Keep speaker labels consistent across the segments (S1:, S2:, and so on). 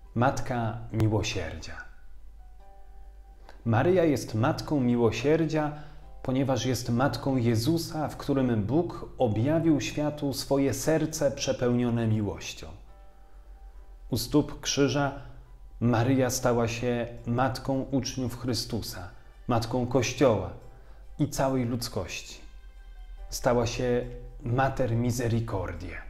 S1: Matka Miłosierdzia. Maryja jest Matką Miłosierdzia, ponieważ jest Matką Jezusa, w którym Bóg objawił światu swoje serce przepełnione miłością. U stóp krzyża Maryja stała się Matką uczniów Chrystusa, Matką Kościoła i całej ludzkości. Stała się Mater Misericordiae.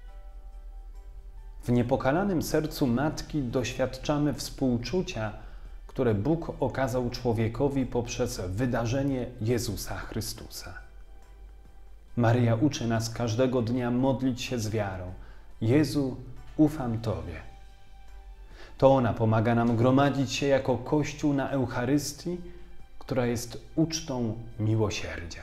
S1: W niepokalanym sercu Matki doświadczamy współczucia, które Bóg okazał człowiekowi poprzez wydarzenie Jezusa Chrystusa. Maryja uczy nas każdego dnia modlić się z wiarą. Jezu, ufam Tobie. To ona pomaga nam gromadzić się jako Kościół na Eucharystii, która jest ucztą miłosierdzia.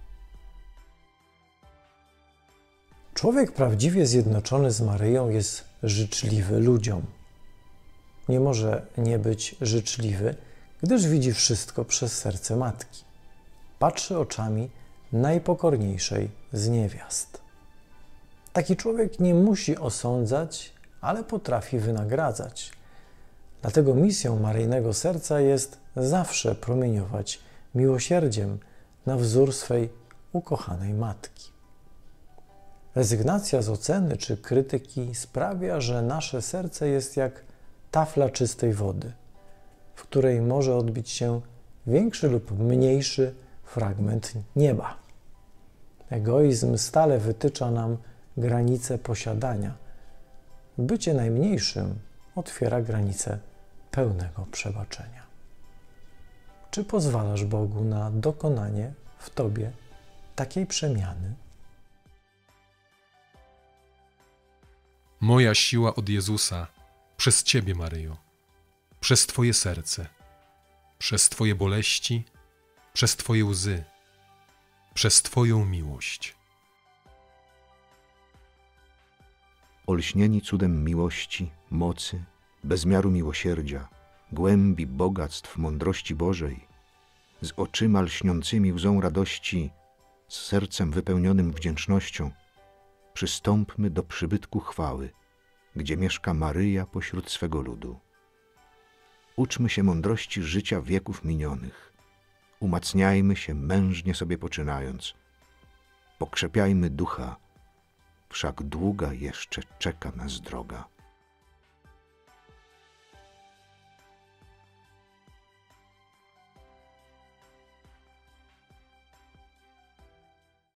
S2: Człowiek prawdziwie zjednoczony z Maryją jest życzliwy ludziom. Nie może nie być życzliwy, gdyż widzi wszystko przez serce Matki. Patrzy oczami najpokorniejszej z niewiast. Taki człowiek nie musi osądzać, ale potrafi wynagradzać. Dlatego misją Maryjnego Serca jest zawsze promieniować miłosierdziem na wzór swej ukochanej Matki. Rezygnacja z oceny czy krytyki sprawia, że nasze serce jest jak tafla czystej wody, w której może odbić się większy lub mniejszy fragment nieba. Egoizm stale wytycza nam granice posiadania. Bycie najmniejszym otwiera granice pełnego przebaczenia. Czy pozwalasz Bogu na dokonanie w Tobie takiej przemiany?
S3: Moja siła od Jezusa, przez Ciebie, Maryjo, przez Twoje serce, przez Twoje boleści, przez Twoje łzy, przez Twoją miłość.
S4: Olśnieni cudem miłości, mocy, bezmiaru miłosierdzia, głębi bogactw mądrości Bożej, z oczyma lśniącymi łzą radości, z sercem wypełnionym wdzięcznością, przystąpmy do przybytku chwały, gdzie mieszka Maryja pośród swego ludu. Uczmy się mądrości życia wieków minionych, umacniajmy się mężnie sobie poczynając, pokrzepiajmy ducha, wszak długa jeszcze czeka nas droga.